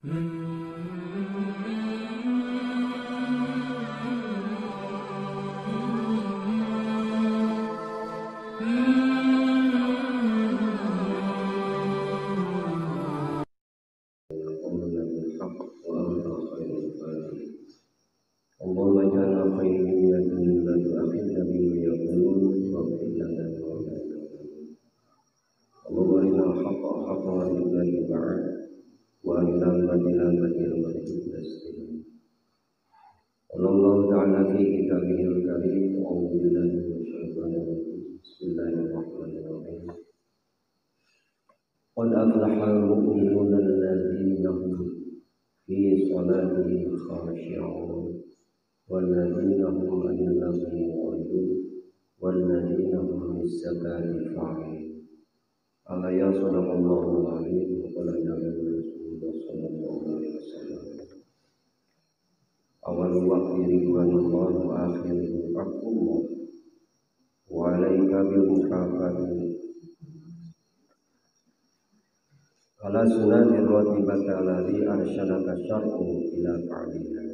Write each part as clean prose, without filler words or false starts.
Allahumma ja'alna khairan min dunya la tu'akhidna bima yaqulun wa qil lana Allahumma arina al-haqqa haqqan warzuqna ittiba'ah wa arina al-batila batilan warzuqna ijtinabah. Allahu ta'ala fi kitabihil karim a'udzu billahi minasyaitonir rajim. Bismillahirrahmanirrahim. Qad aflahal mu'minuna alladzina hum fi salatihim khashi'un walladzina hum 'anil lagwi mu'ridun walladzina hum lis-zakati fa'ilun. Alaya sallallahu alaihi wa sallam Rasulullah sallallahu alaihi wasallam. Awal waqti ridwanullah wa akhiru aqullah wa alaika bil mukafati ala sunnatir ratibati alladhi arsyadaka syar'u ila fa'liha.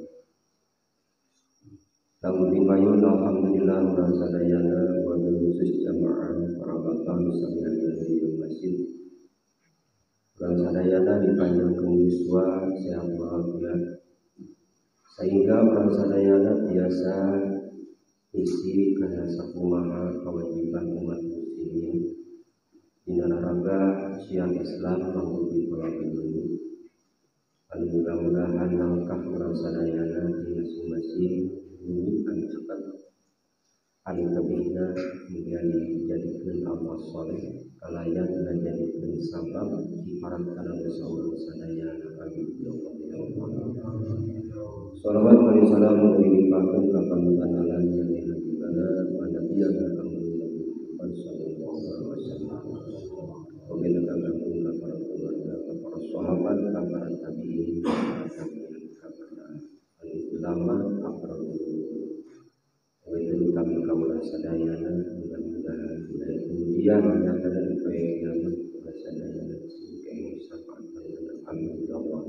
Lalu dimayun alhamdulillah dan sadayana wa khusus jamaah para bapak sampeyan di masjid. Dan sadayana dipanjangkeun yuswa sehat walafiat. Sehingga orang sadayana biasa isi kana sakumaha kewajiban umat muslimin dina naraga syiar Islam mangrupi pelajari. Mudah-mudahan langkah orang sadayana di masing-masing ini akan cepat anu tebihna kemudian dijadikan amal soleh kalayan dan jadikan sabab kiparat kana saurang sadayana. Amin ya Allah. Salawat wa salam dilimpahkan ka panutan alam yang dihadirkan pada dia Muhammad sallallahu alaihi wasallam. Begitu kagum ka para keluarga, ka para sahabat, ka para tabi'in, ka para ulama, ka para guru. Begitu kami kaula sadayana mudah-mudahan kemudian nyata dari kiamat kaula sadayana sehingga syafaat panjenengan. Amin ya Allah.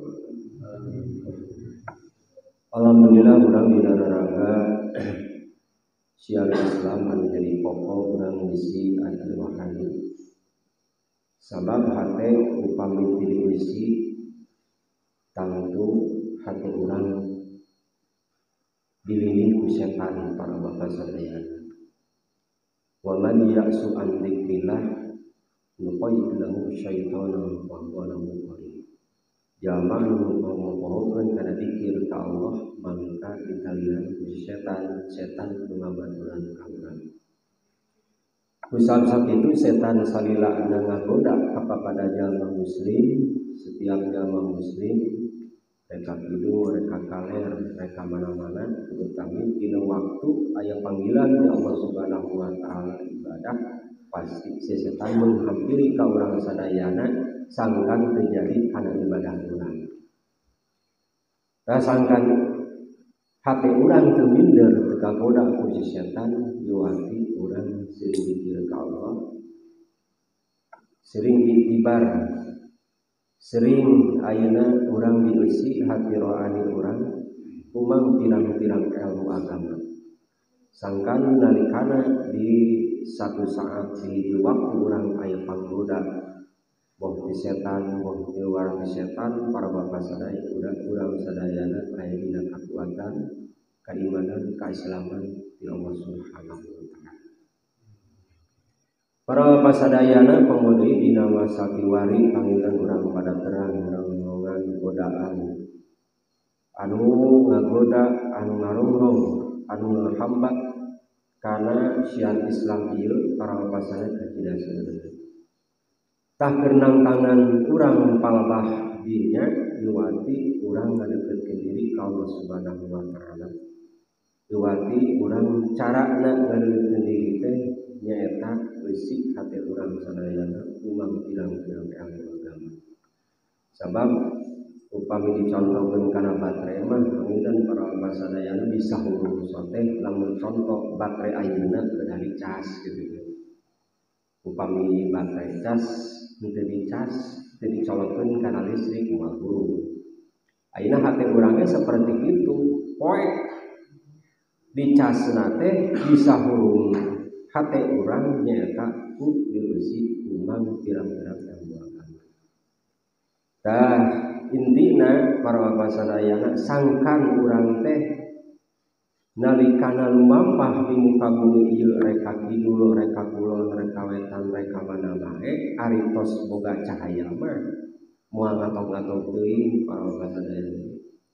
Alhamdulillah urang dina neraka syiar Islam menjadi pokok urang misi adi rohani. Sabab hate upami dilisi tangtu hate urang dililih ku setan para bapak sadayana. Wa man ya'su an dzikrillah nuqayyid lahu syaitanan fa huwa lahu qarin. Jamaah nu ngomong-ngomongkeun kana zikir ka Allah mangka ditalian ku setan ngabaturan ka urang. Kusab sakitu setan salila anu ngagoda kapada jalma muslim, setiap jalma muslim reka kidu, reka kaler, reka mana-mana terutama dina waktu aya panggilan ti Allah Subhanahu wa taala ibadah pasti setan menghampiri ka urang sadayana sangkan terjadi kana ibadah urang. Sangkan hati urang teu minder teu kagoda ku setan yuati urang sering zikir ka Allah, sering iktibar, sering ayeuna urang dieusi hati rohani urang kumang pirang-pirang ilmu agama. Sangkan nalikana di satu saat di waktu urang aya panggoda boh ti setan, boh ti luar ti setan, para bapak sadaya urang sadayana aya dina kakuatan, keimanan, keislaman di Allah Subhanahu wa taala. Para bapak sadayana pamuli dina masa kiwari panggilan urang pada terang urang ngomongan godaan anu ngagoda, anu ngarungrung, anu ngahambat kana syiar Islam ieu para bapak sadaya tidak sadaya. Tah kerenang tangan urang palebah dinya yuwati urang ngadeukeutkeun diri ka Allah Subhanahu wa taala. Yuwati urang carana ngadeukeutkeun diri teh nyaeta beusi hate urang sadayana umang pirang-pirang ilmu agama. Sabab upami dicontohkeun kana baterai mah pangidan para sadayana bisa huruf soteh lamun contoh baterai ayeuna dari cas gitu. Upami baterai cas henteu dicas teu dicolokkeun kana listrik moal huruf. Ayeuna hati urangnya seperti itu poek dicasna teh bisa hurung hati urang nyaeta ku diusi umang pirang-pirang ambuakan. Tah intina para pasadayana sangkan urang teh nalikana lumampah di muka bumi ieu reka kidul reka kulon reka wetan reka mana bae aritos boga cahaya mah moal ngatok-ngatok teuing para pasadayana.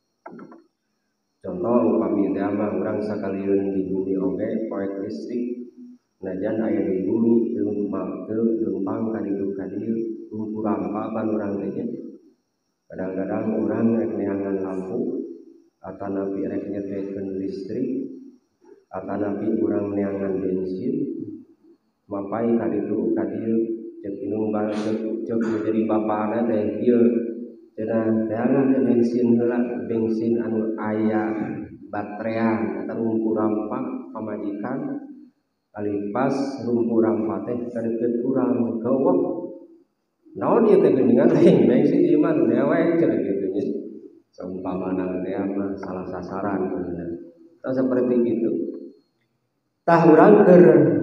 Contoh upami teh mah urang sakalieun di bumi oge poek listrik najan aya di bumi teu lempang ka ditu ka dieu lumpuh rampa pan urang teh kadang-kadang urang rek neangan lampu atanapi rek nyetekeun listrik atanapi urang neangan bensin mapai ka ditu ka dieu ceuk inung ceuk jadi bapana teh ieu cenah teangan bensin heula bensin anu aya baterean eta lumpuh rampa pamajikan kalipas lumpuh rampa teh kadeukeut urang geuweuh naon ieu teh geuningan lain bensin ieu mah dewek cenah kitu nya saumpamana teh mah salah sasaran bener. Tah seperti itu. Tah urang keur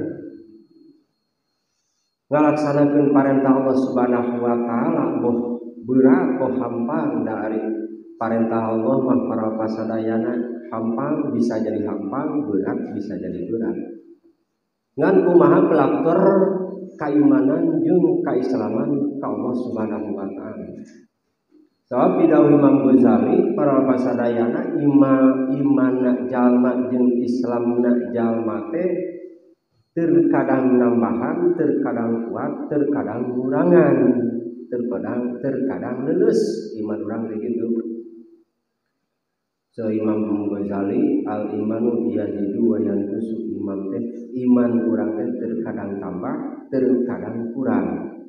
ngalaksanakeun parentah Allah Subhanahu wa taala boh berat boh hampang dari parentah Allah mah para pasadayana hampang bisa jadi hampang berat bisa jadi berat. Ngan kumaha kelakter keimanan jeung keislaman ka Allah Subhanahu wa taala. Sabab dawuh Imam Ghazali para pasadayana imanna jalma jeung islamna jalma teh terkadang nambahan, terkadang kuat, terkadang ngurangan, terkadang lulus iman urang teh kitu. So Imam Ghazali al imanu yazidu wa yanqusu imam teh iman urang teh terkadang tambah, terkadang kurang.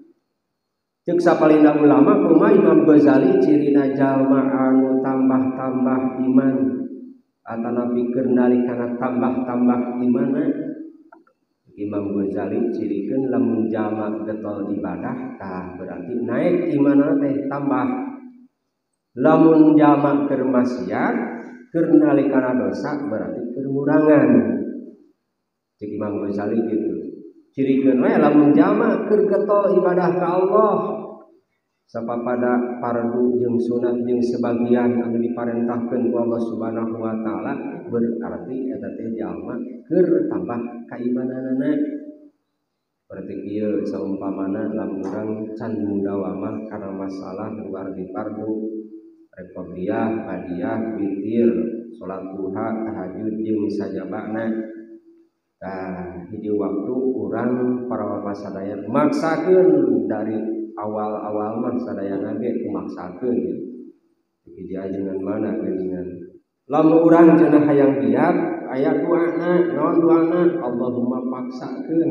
Cek sapalinda ulama kumaha Imam Ghazali cirina jalma anu tambah-tambah iman atanapi keur nalikana tambah-tambah imanna. Imam Ghazali cirikeun lamun jalma getol ibadah tah berarti naik imanna teh tambah. Lamun jalma keur maksiat keur nalikana dosa berarti keur ngurangan. Cek Imam Ghazali gitu. Cirikeun we lamun jalma keur getol ibadah ka Allah sapapada fardu jeung sunat jeung sebagian anu diparentahkeun ku Allah Subhanahu wa taala berarti eta teh jalma keur tambah kaimananna. Berarti ieu saumpamana lamun urang can mudawamah kana masalah luar di fardu rek qabliyah, ba'diyah, witir, salat duha, tahajud jeung sajabana. Tah hiji waktu urang para pasadayana maksakeun dari awal-awal mah sadayana ge kumaksakeun ya. Hiji ajengan mana geuningan. Lamun urang cenah hayang biat aya doana, naon doana? Allahumma paksakeun.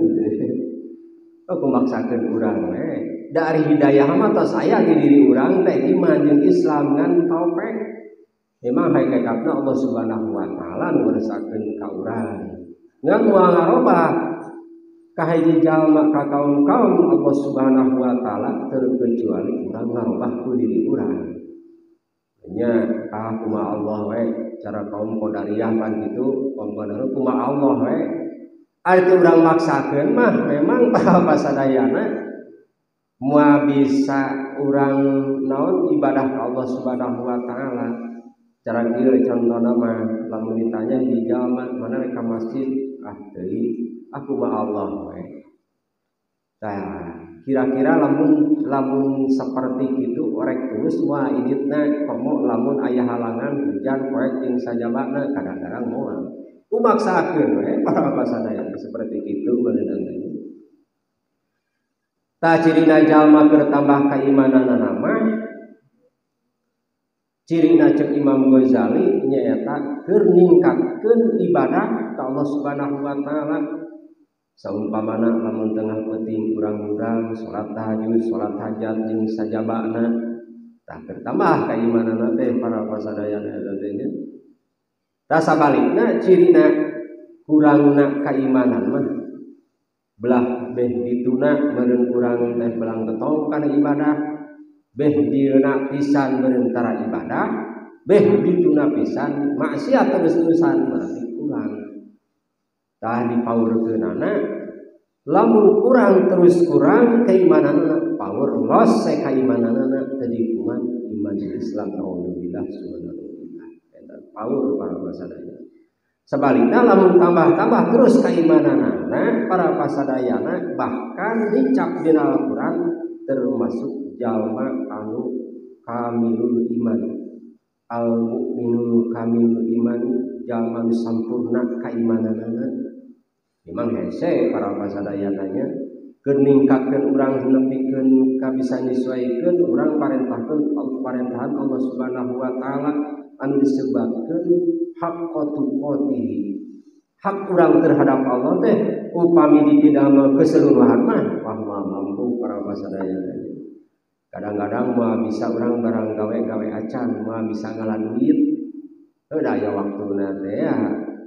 Oh kumaksakeun urang we. Dari hidayah mah tos aya di diri urang teh iman jeung Islam ngan taufik. Memang hakikatna Allah Subhanahu wa taala ngursakeun ka urang. Ngan moal ngarobah ka hiji jalma ka kaum-kaum Allah Subhanahu wa taala terkecuali urang ngarobah ku diri urang. Nya kumaha Allah we cara kaum qadariyah pan kitu, kaum qadariyah kumaha Allah we. Arti urang maksakeun mah memang para pasadayana moal bisa urang naon ibadah ka Allah Subhanahu wa taala. Cara kieu contohna mah lamun ditanya di jalma mana rek ka masjid teuing aku mah Allah we. Tah kira-kira lamun seperti kitu orek tulus wah iditna komo lamun aya halangan hujan poek jeung sajabana kadang-kadang moal kumaksakeun we para pasadayana seperti kitu beunang teh. Tah cirina jalma keur tambah keimananna mah cirina cek Imam Ghazali nyaeta keur ningkatkeun ibadah ka Allah Subhanahu wa taala. Saumpamana lamun tengah penting urang-urang salat tahajud, salat hajat jeung sajabana tah keur tambah keimananna teh para pasadayana teh nya. Tah sabalikna cirina kurangna keimanan mah belah beh dituna meureun urang teh belang getong kana ibadah beh dieuna pisan meureun tara ibadah beh dituna pisan maksiat terus-terusan berarti kurang tah dipaurkeunana lamun kurang terus kurang keimananana power loss keimananana tadi iman Islam naudzubillah subhanallah eta power para pasadaya sebaliknya lamun tambah-tambah terus keimananana para pasadayana bahkan dicap dina Al-Qur'an termasuk jalma anu kamilul iman al mukminul kamilul iman jalma sampurna keimananana memang hese para pasadayananya geningkatkeun urang nepikeun ka bisa nyesuaikeun urang parentahan Allah Subhanahu wa taala anu disebutkeun haqqa tuqatihi hak urang terhadap Allah teh upami dipidamel keseluruhan mah mampu para pasadayananya kadang-kadang mah bisa urang barang gawe acan mah bisa ngalan duit teu aya waktuna teh ya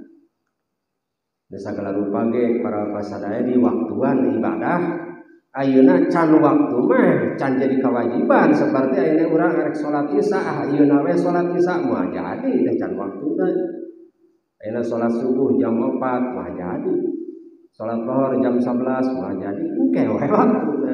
segala rupa ge para pasadaya di waktuan ibadah ayeuna can waktu mah can jadi kewajiban seperti ayeuna urang rek salat Isya ayeuna we salat Isya mah jadi teh can waktuna ayeuna salat subuh jam 4 mah jadi salat zuhur jam 11 mah jadi engke we waktuna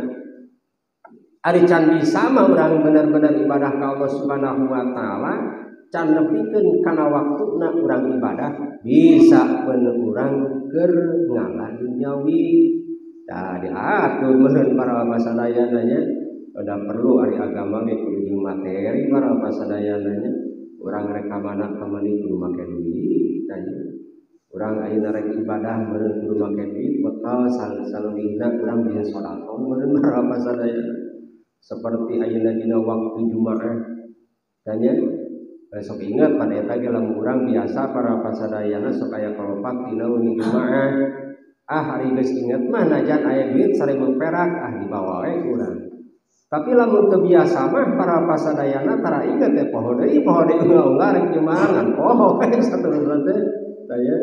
ari can bisa mah urang bener-bener ibadah ka Allah Subhanahu wa taala can nepikeun kana waktuna urang ibadah bisa bener urang keur ngalah duniawi da diatur meureun para pasadayananya udah perlu ari agama ge kudu materi para pasadayananya urang rek ka mana kudu make duit tanya urang ayeuna rek ibadah meureun kudu make duit bekal saleuwihna urang bisa salat meureun para pasadayana seperti ayeuna dina waktu Jumaah tanya sok ingat pada eta ge lamun urang biasa para pasadayana sok aya kalopak dina wengi Jumaah hari geus inget mah najan aya duit 1000 perak dibawa we urang tapi lamun teu biasa mah para pasadayana tara inget teh poho deui unggah rek Jumaah ngan poho we saterusna teh tanya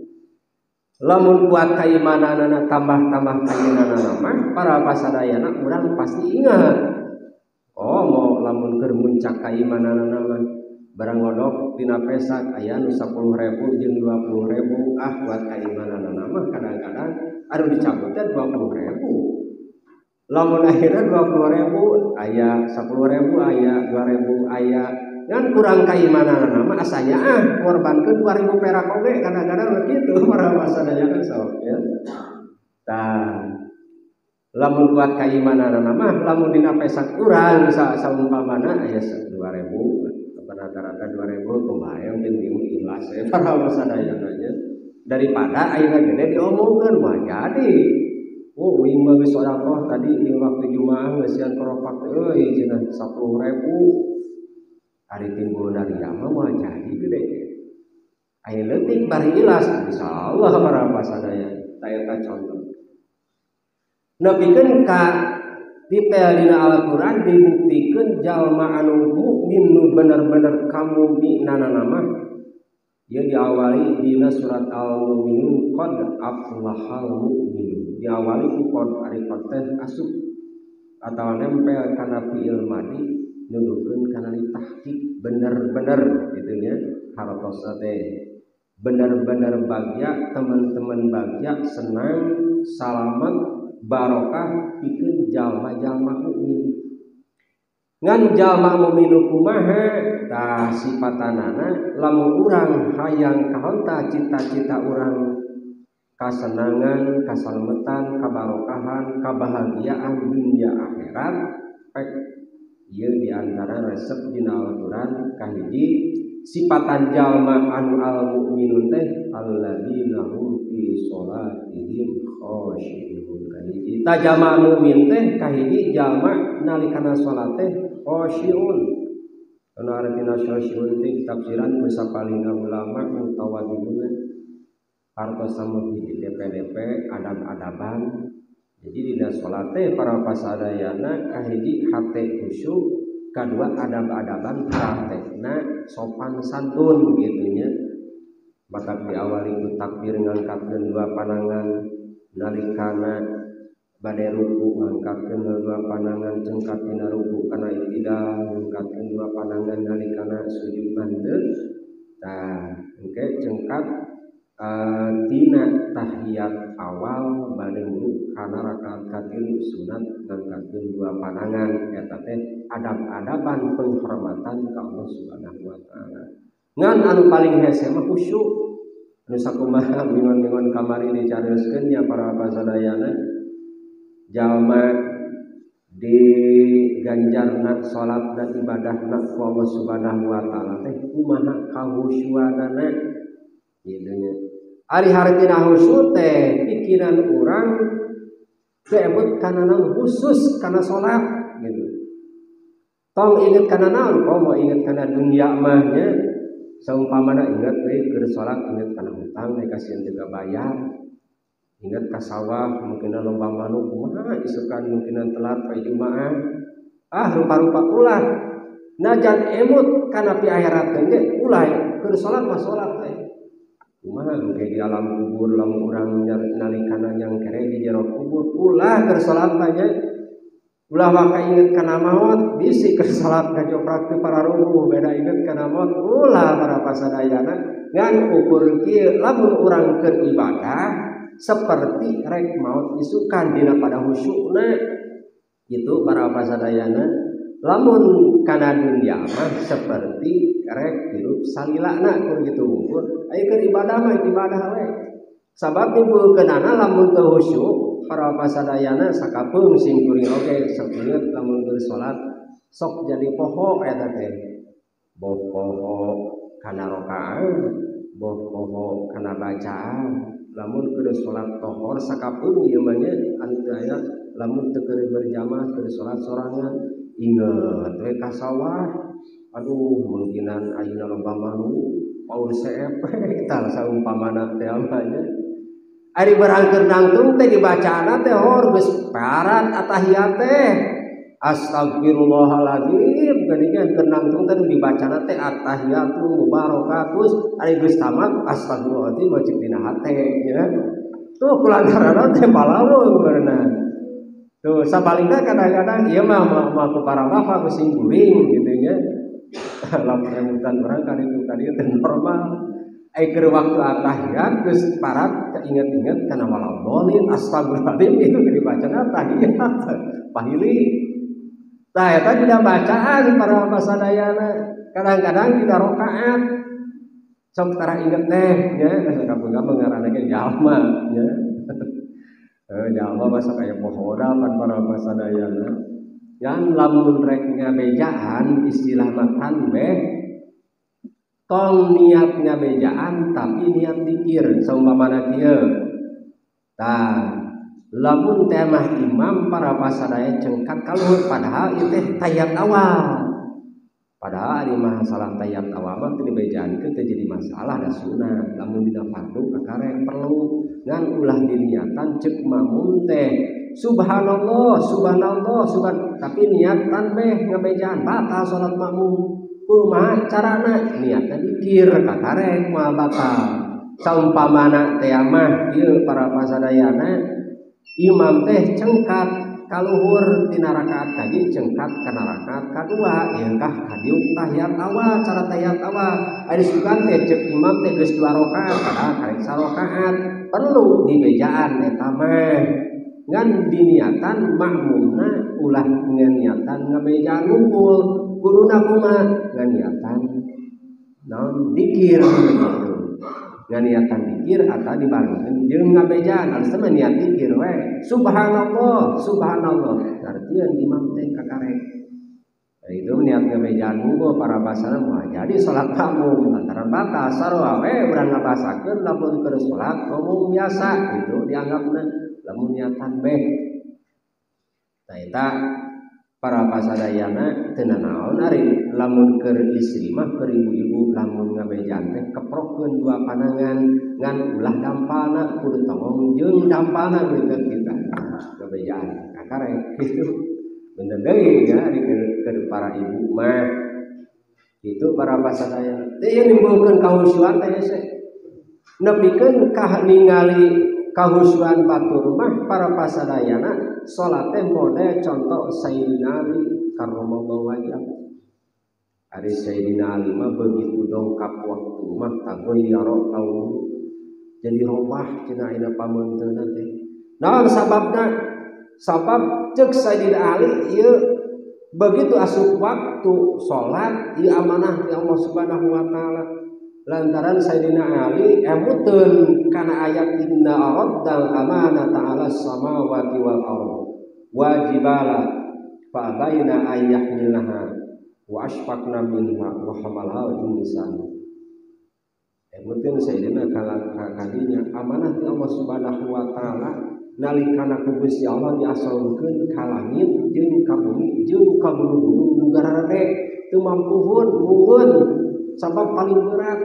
lamun kuat keimananana tambah keimananana mah para pasadayana urang pasti ingat mau lamun keur muncak keimananana mah barang ngodok tina pesak aya nu 10.000 jeung 20.000 buat keimananana mah kadang-kadang anu dicabut teh 20.000 lamun akhirna 20.000 aya 10.000 aya 2.000 aya ngan kurang keimananana mah asanya korbankeun 2.000 perak oge kadang-kadang kitu para pasadayana sok ya tah lamun kuat keimananana mah lamun dina pesak urang saumpamana aya 2.000 rata-rata 2.000 kebayang penting ikhlas para pasadayananya daripada ayeuna gede diomongkeun mah jadi wing mah geus sedekah tadi di waktu Jumaah geus sian keropak euy cenah 10.000 ari timbul dari mah jadi gede aya leutik bari ikhlas insyaallah para pasadaya eta contoh nepikeun ka detail dina Al-Qur'an dibuktikan jalma anu mukmin nu bener-bener kamu minana mah ieu diawali dina surat Al-Mu'minun qad aflahal mu'minun diawali ku qad ari teh asup atawa nempel kana fi'il madi nuduhkeun kana tahqiq bener-bener kitu nya hartosna teh bener-bener bagja teman-teman bagja senang salamet barokah pikeun jalma-jalma mukmin ngan jalma mukmin kumaha tah sipatanana lamun urang hayang kahonta cita-cita urang kasenangan kasalmetan kabarokahan kabahagiaan dunia akhirat pek ieu diantara resep dina Al-Qur'an kahiji sipatan jalma anu al mukminun teh alladzina hum fi sholatihim khashi'un kahiji ta jalma mukmin teh kahiji jalma nalikana salat teh khashi'un kana artina khashi'un teh tafsiran ku sapalingna ulama mutawaddiun hartos sama hiji DP adab-adaban jadi dina salat teh para pasadayana kahiji hate khusyuk kadua adab-adaban praktekna sopan santun gitunya batak diawali ku takbir ngangkatkeun dua panangan nalikana bade ruku ngangkatkeun dua panangan cengkat dina ruku kana iktidal ngangkatkeun dua panangan nalikana sujud mandeg tah engke cengkat tina tahiyat awal bade ruku kana rakaat katilu sunat ngangkatkeun dua panangan eta teh adab-adaban penghormatan ka Allah Subhanahu wa taala ngan anu paling hese mah khusyuk anu sakumaha mingon-mingon kamari dicarioskeun nya para pasadayana jalma di ganjarna salat dan ibadahna ku Allah Subhanahu wa taala teh kumaha kahusyuanana kitu nya ari hartina khusyuk teh pikiran urang keebut kana naon khusus kana salat gitu tong inget kana naon mau inget kana dunya mah nya saumpamana inget deui keur salat inget kana hutang deui kasieun teu kabayar ingat ka sawah mungkin lomba manuk kumaha isukan mungkin telat poe Jumaah rupa-rupa ulah najan emut kana pi akhirat ge ulah keur salat mah salat teh kumaha ge di alam kubur lamun urang nalikana yang kere di jero kubur ulah keur salat teh ulah maka inget kana maot bisi keur salat ngajoprak teu para rubuh beda inget kana maot ulah para pasadayana ngan ukur kieu lamun urang keur ibadah seperti rek maut isukan dina pada khusyukna gitu para pasadayana lamun kana dunya mah seperti rek hirup salilana kur gitu ukur aya keur ibadah mah ibadah we sabab nimbulkeunana lamun teu khusyuk para pasadayana sakapeung sing kuring oge sabeut lamun keur salat sok jadi poho eta teh boh poho kana rakaat boh poho kana bacaan lamun keur salat tohor sakapeung ieu mah nya anu aya lamun teu keur berjamaah keur salat sorangan inget we ka sawah aduh mungkinan ayeuna lomba manuk paur CF tah saumpamana teh amanya ari berangkeun nangtung teh dibacaana teh hor geus parat atahiyat teh astagfirullahaladzim geuningan keur nangtung teh dibacana teh attahiyatu mubarakatus ari geus tamat astagfirullahaladzim wajib dina hate ya tuh kulantaran teh palaweung beunang tuh sabalingna kadang-kadang ieu mah ku para bapak geus guring gitu nya lamun emutan urang kaditu teh normal keur waktu attahiyat geus parat keinget-inget kana walauddallin astagfirullahaladzim itu dibacana tahiyat pahili. Nah, eta tidak bacaan para pasadayana. Kadang-kadang tidak rakaat. Sok tara inget teh nya, kabeung ngaranna ge jalma nya. Jalma masa kaya pohoda pan para pasadayana. Yang lamun rek ngabejaan istilah makan beh tong niat ngabejaan tapi niat zikir saumpamana kieu. Tah lamun teh mah imam para pasadaya cengkat kaluhur padahal ieu teh tayat awal. Padahal ari mah salah tayat awal mah teu dibejaankeun teu jadi masalah da sunat. Lamun dina fardu kakarek perlu ngan ulah diniatan ceuk makmum teh subhanallah tapi niatan beh ngabejaan batal salat makmum. Kumaha carana? Niatna dikir kakarek moal batal. Saumpamana teh mah ieu para pasadayana imam teh cengkat kaluhur tina rakaat kaji cengkat kana rakaat kadua ieu kah kadiuk tahiyat awal cara tahiyat awal ari sugan teh ceuk imam teh geus 2 rakaat padahal karek 3 rakaat perlu dibejaan eta mah ngan diniatan makmumna ulah ngeniatan ngabejaan ngumpul kuduna kumaha ngeniatan naon zikir gitu niatan zikir atau dibarengkeun jeung ngabejaan alisna niat zikir we subhanallah artian imam teh kakarek itu niat ngabejaan munggo para basana mah jadi salat makmum lantaran batal sarua we urang ngabasakeun lamun keur salat umum biasa itu dianggapna lamun niatan beh tah eta para pasadayana teu nanaon ari lamun keur istri mah keur ibu-ibu lamun ngabejaan teh keprokeun 2 panangan ngan ulah dampalna kudu tongong jeung dampalna beuteut kita ngabejaan kakarek kitu bener deui ya ari keur para ibu mah itu para pasadayana teh nimbulkeun kahusyuan teh hese nepikeun ka ningali kahusyuan batur mah para pasadayana salat teh model contoh Sayyidina Ali karramallahu wajhahu. Ari Sayyidina Ali mah begitu dongkap waktu mah tagoyyara launu jadi robah cenah ina pamunteunna teh. Naon sababna? Sabab ceuk Sayyidina Ali ieu begitu asup waktu salat ieu amanah ti Allah Subhanahu wa taala. Lantaran Sayyidina Ali emuteun kana ayat inna araddal amanata 'alas samawati wal ardh wajibala fa baina ayyahmilaha wa ashfaqna minha wa hamalha insan. Emuteun Sayyidina kadinya amanah ti Allah Subhanahu wa taala nalikana ku Gusti Allah diasolkeun ka langit jeung ka bumi jeung ka gunung-gunung nu garare teu mampuhun mueun sabab paling berat.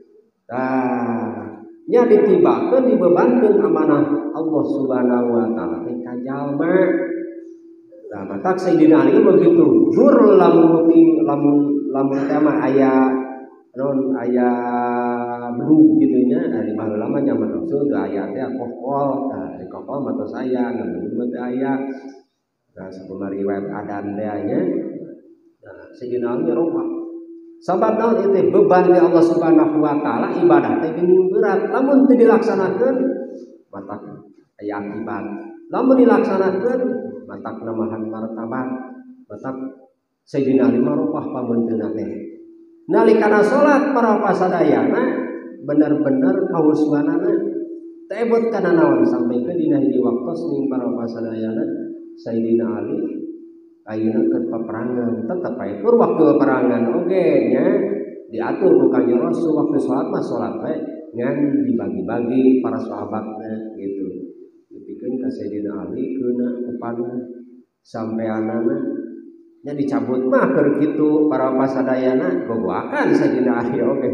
Nya ditibakeun dibebankeun amanah Allah Subhanahu wa taala teh ka jalma. Nah, matak Sayyidina Ali begitu. Dur lamun tema aya non aya blue gitu nya dari baheula mah zaman Rasul teu aya teh kokol. Nah, di kokol mah tos aya, ngeun teh aya. Nah, sabab riwayat adan teh nya. Nah, Sayyidina Ali robah. Sabab naon itu beban dari Allah Subhanahu wa taala ibadah teh geuning berat. Lamun teu dilaksanakeun matak aya akibat. Lamun dilaksanakeun matak namahan martabat. Matak Sayyidina Ali marupah pamunteunna teh. Nalikana salat para pasadayana bener-bener kahusuanana teu ebot kana naon sampikeun dina hiji waktos ning para pasadayana Sayyidina Ali ayeuna keur peperangan tetep aya tur waktu peperangan oge nya diatur ku Kanjeng Rasul waktu salat mah salat we ngan dibagi-bagi para sahabatna gitu. Dipikeun ka Sayyidina Ali keuna upana sampeanana nya dicabut mah keur kitu para pasadayana gogoakan Sayyidina Ali oge.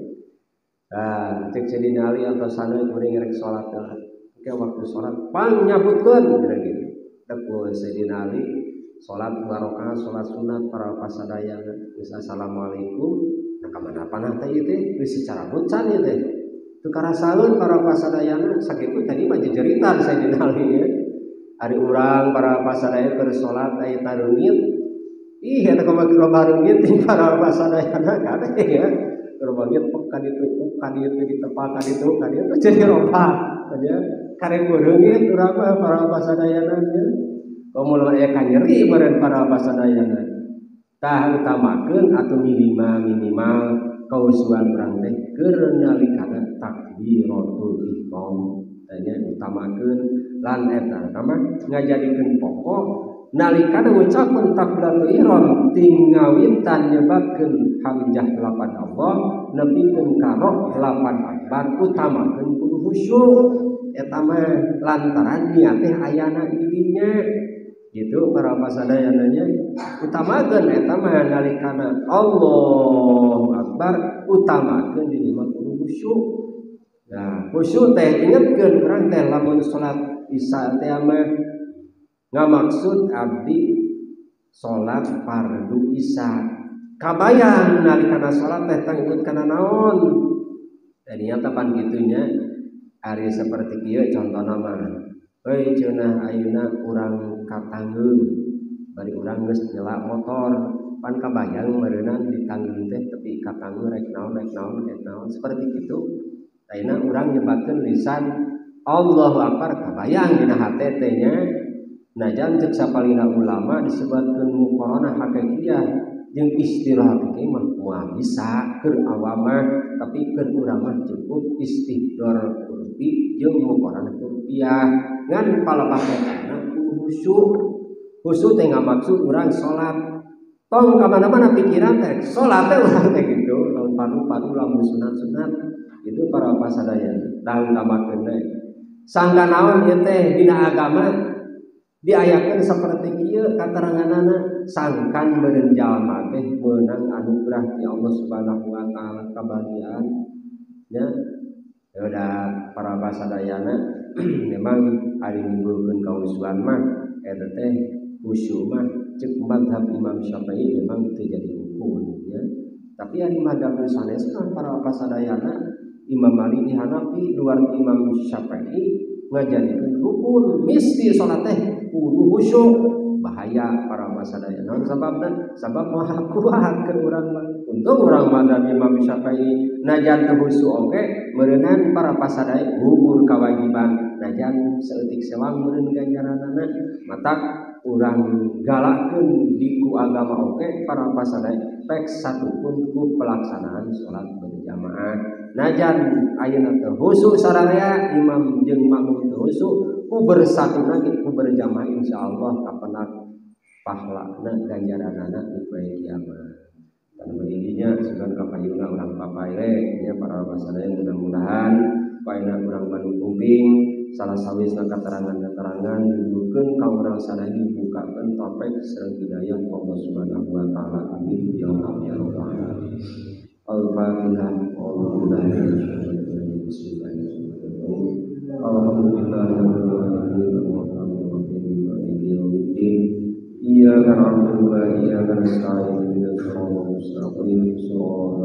Cek Sayyidina Ali atosana kuring rek salat heula. Oke waktu salat pang nyabutkeun gitu. Teu Sayyidina Ali salat 2 rakaat salat sunat para pasadayana geus assalamualaikum nah kamana panah teh ieu teh geus carabut can ieu teh teu karasaeun para pasadayana sakitu tadi mah jejeritan Sayyidina Ali ya ari urang para pasadayana keur salat aya tareungit ih eta kumaha bareungit ti para pasadayana kadeh ya bereungit pekan itu ditepakan itu kan itu jadi robah aja karek bereungit urang para pasadayana Komul aya nyeri beureun para pasadayana. Tah utamakeun atuh minimal kausuhan urang teh keur nalikana takbiratul ihram. Tanya utamakeun lan eta tama ngajadikeun pokok nalikana ngucapkeun takbiratul ihram tingawintan nyebabkeun hamzah lapan Allah nepikeun ka roh lapan akbar utamakeun kudu khusyuk eta mah lantaran niat teh ayana di dinya. Gitu para pasadayananya utamakeun eta mah nalikana Allahu Akbar utamakeun di imam khusyuk. Nah, khusyuk teh ingetkeun urang teh lamun salat Isya teh mah ngamaksud abdi salat fardu Isya. Kabayang nalikana salat teh tang ikut kana naon? Tadinya tapan gitunya ari seperti kieu contohna mah heuy cenah ayeuna urang katanggeung bari urang geus nyela motor pan kabayang meureunna ditanggeung teh tepi katanggeung rek naon seperti kitu ayeuna urang nyebatkeun lisan Allahu Akbar kabayang dina hate teh nya najan ceuk sapalina ulama disebutkeun muqaranah hakikiyah jeung istilah hakiki mah moal bisa keur awam tapi keur urang mah cukup istihdor urfi jeung muqaranah urfiyah ngan palebahna khusyuk teh ngamaksud urang salat tong ka mana-mana pikiran teh salat teh urang teh gitu lamun padu lamun sunat-sunat itu para pasadayana tah utamakeun teh sangka naon ieu teh dina agama diayakeun saperti kieu kateranganana sangkan beureun jalma teh meunang anugerah ti Allah Subhanahu wa taala kabahagiaan nya udah para pasadayana memang ari nimbulkeun kausuhan mah eta teh khusyuk mah ceuk mazhab Imam Syafi'i memang teu jadi hukum ya tapi ari mazhab sanes kan para pasadayana Imam Malik di Hanafi luar Imam Syafi'i ngajadikeun rukun mesti salat teh kudu khusyuk. Bahaya para masadaya naon sababna sabab moal kuat ke urang mah untung urang madzhab Imam Syafi'i najan teu khusyuk oge meureunnan para pasadaya gugur kewajiban najan saeutik sewang meureun ganjaranana mata urang galakkeun di ku agama oge para pasadaya pek satupun ku pelaksanaan salat berjamaah najan ayeuna teu khusyuk sararea imam jeung makmum teu khusyuk ku bersatu lagi ku berjamaah insyaallah kapenak pahlana ganjaranana di poe kiamat. Dan intinya sugan kapayuna urang papae nya para pasadaya mudah-mudahan paena urang Bandung Kuping salah sawisna keterangan-keterangan nuduhkeun ka urang sadaya dibukakeun taufik sareng hidayah Allah Subhanahu wa taala. Amin ya rabbal alamin. Al-Fatihah. Iyyaka na'budu wa iyyaka nasta'in ihdinas siratal mustaqim